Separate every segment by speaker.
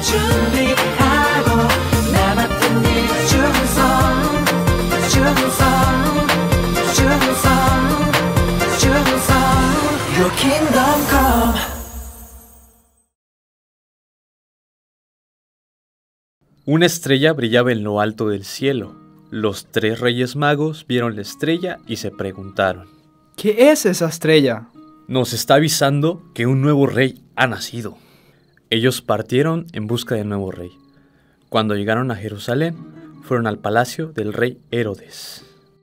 Speaker 1: 준비하고 나 맡은 일 충성 Your kingdom come.
Speaker 2: Una estrella brillaba en lo alto del cielo. Los 3 reyes magos vieron la estrella y se preguntaron:
Speaker 3: ¿Qué es esa estrella?
Speaker 2: Nos está avisando que un nuevo rey ha nacido. Ellos partieron en busca del nuevo rey. Cuando llegaron a Jerusalén, fueron al palacio del rey Herodes.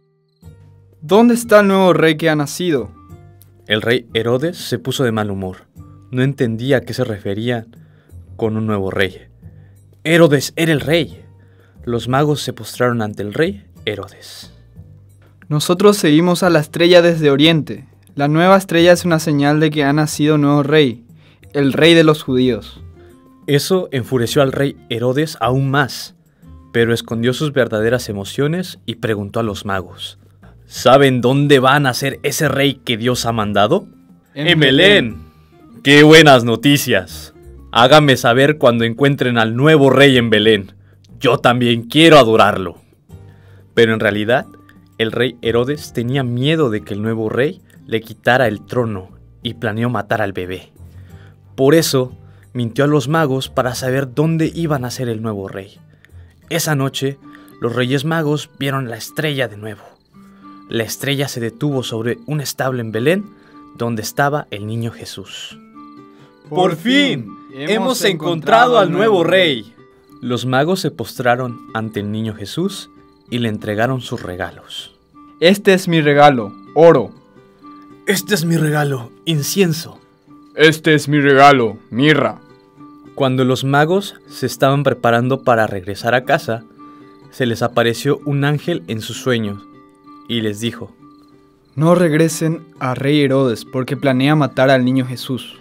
Speaker 3: ¿Dónde está el nuevo rey que ha nacido?
Speaker 2: El rey Herodes se puso de mal humor. No entendía a qué se referían con un nuevo rey. Herodes era el rey. Los magos se postraron ante el rey Herodes.
Speaker 3: Nosotros seguimos a la estrella desde Oriente. La nueva estrella es una señal de que ha nacido un nuevo rey, el rey de los judíos.
Speaker 2: Eso enfureció al rey Herodes aún más, pero escondió sus verdaderas emociones y preguntó a los magos: ¿saben dónde va a nacer ese rey que Dios ha mandado? ¡En Belén! ¡Qué buenas noticias! Háganme saber cuando encuentren al nuevo rey en Belén. Yo también quiero adorarlo. Pero en realidad, el rey Herodes tenía miedo de que el nuevo rey le quitara el trono y planeó matar al bebé. Por eso, mintió a los magos para saber dónde iba a nacer el nuevo rey. Esa noche, los reyes magos vieron la estrella de nuevo. La estrella se detuvo sobre un establo en Belén, donde estaba el niño Jesús. ¡Por fin! ¡Hemos encontrado al nuevo rey! Los magos se postraron ante el niño Jesús y le entregaron sus regalos.
Speaker 3: Este es mi regalo, oro.
Speaker 2: Este es mi regalo, incienso.
Speaker 3: Este es mi regalo, mirra.
Speaker 2: Cuando los magos se estaban preparando para regresar a casa, se les apareció un ángel en sus sueños y les dijo:
Speaker 3: no regresen a rey Herodes porque planea matar al niño Jesús.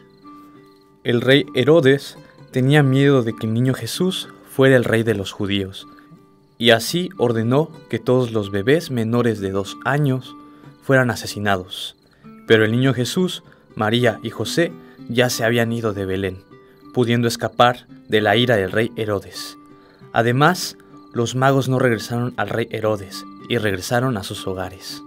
Speaker 2: El rey Herodes tenía miedo de que el niño Jesús fuera el rey de los judíos, y así ordenó que todos los bebés menores de 2 años fueran asesinados. Pero el niño Jesús, María y José ya se habían ido de Belén, pudiendo escapar de la ira del rey Herodes. Además, los magos no regresaron al rey Herodes y regresaron a sus hogares.